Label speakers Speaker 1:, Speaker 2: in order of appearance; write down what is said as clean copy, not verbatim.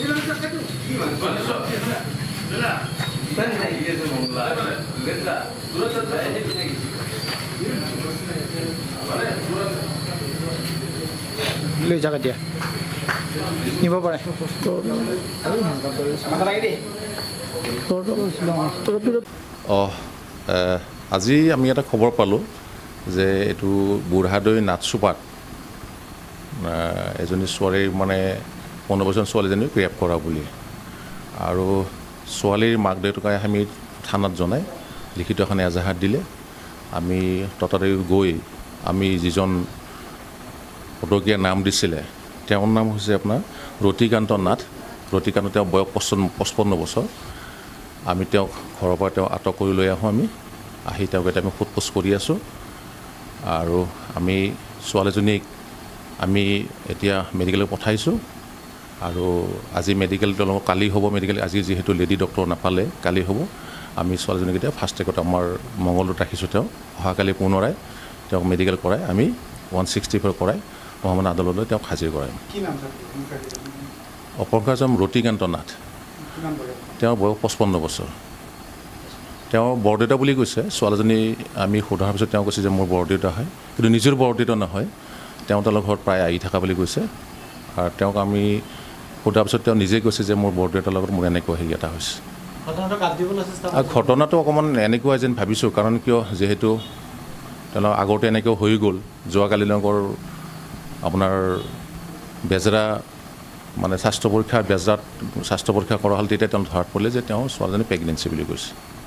Speaker 1: লৈ যাক এতিয়া নিব পাৰে
Speaker 2: আজি আমি এটা খবৰ পালোঁ যে এইটো বুঢ়াদৈ নাথচোপাত এজনী ছোৱালীৰ মানে 15 বছৰ ছোৱালীজনীক ৰেপ কৰা বুলি আৰু ছোৱালীৰ মাক দেউতাকে আমি থানাত জনাই লিখিত এখন এজাহাৰ দিলে আমি ততাতে গৈ আমি যিজন পদকীয়া নাম দিছিলে তেওঁৰ নাম হৈছে আপোনাৰ ৰতিকান্ত নাথ ৰতিকান্ত তেওঁ বয়স 55 বছৰ আমি তেওঁক ঘৰৰ পৰা তেওঁ আটক কৰি লৈ আহোঁ আমি আহি তেওঁক এতিয়া আমি সোধপোছ কৰি আছোঁ আৰু আমি ছোৱালীজনীক আমি এতিয়া মেডিকেলত পঠাইছোঁ আৰু আজি মেডিকেল তেওঁলোকক কালি হ'ব মেডিকেল আজি যিহেতু লেডি ডক্টৰ নাপালে কালি হ'ব আমি ছোৱালীজনীক এতিয়া ফাৰ্ষ্ট ট্ৰেকত আমাৰ মংগলদৈত ৰাখিছোঁ তেওঁ অহাকালি পুনৰাই তেওঁক মেডিকেল কৰাই আমি 164 কৰাই মহামান্য আদালতলৈ তেওঁক হাজিৰ কৰাম অপৰাধম ৰতিকান্ত নাথ তেওঁৰ বয়স 55 বছৰ তেওঁ বৰদেউতা বুলি কৈছে ছোৱালীজনী আমি সোধাৰ পিছত তেওঁ কৈছে যে মোৰ বৰদেউতা হয় কিন্তু নিজৰ বৰদেউতা নহয় তেওঁ তেওঁলোকৰ ঘৰত প্ৰায় আহি থকা বুলি কৈছে আৰু তেওঁক আমি সোধাৰ পিছত তেওঁ নিজে কৈছে যে মোৰ বৰদেউতাৰ লগত মোৰ এনেকুৱা হেৰি এটা হৈছে ঘটনাটো অকণমান এনেকুৱা যেন ভাবিছোঁ কাৰণ কিয় যিহেতু তেওঁলোক আগতে এনেকৈ হৈ গ'ল যোৱাকালি তেওঁলোকৰ আপোনাৰ বেজৰা মানে স্বাস্থ্য পৰীক্ষা বেজৰাত স্বাস্থ্য পৰীক্ষা কৰা হ'ল তেতিয়া তেওঁ ধৰাত পৰিলে যে তেওঁ ছোৱালীজনী প্ৰেগনেঞ্চি বুলি কৈছে